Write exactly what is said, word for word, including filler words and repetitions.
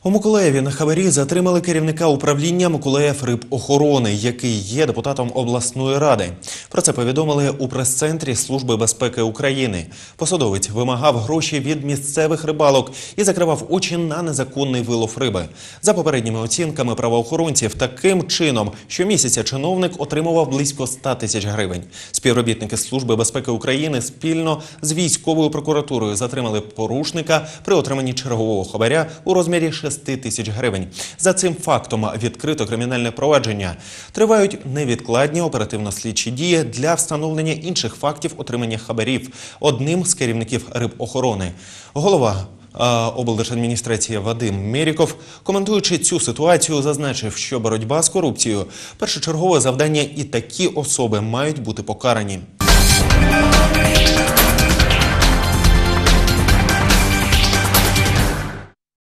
У Миколаєві на хабарі затримали керівника управління Миколаїврибохорони, який є депутатом обласної ради. Про це повідомили у прес-центрі Служби безпеки України. Посадовець вимагав гроші від місцевих рибалок і закривав очі на незаконний вилов риби. За попередніми оцінками правоохоронців, таким чином щомісяця чиновник отримував близько ста тисяч гривень. Співробітники Служби безпеки України спільно з військовою прокуратурою затримали порушника при отриманні чергового хабаря у розмірі шести тисяч гривень. За цим фактом відкрито кримінальне провадження. Тривають невідкладні оперативно-слідчі дії для встановлення інших фактів отримання хабарів одним з керівників рибохорони. Голова облдержадміністрації Вадим Меріков, коментуючи цю ситуацію, зазначив, що боротьба з корупцією – першочергове завдання і такі особи мають бути покарані.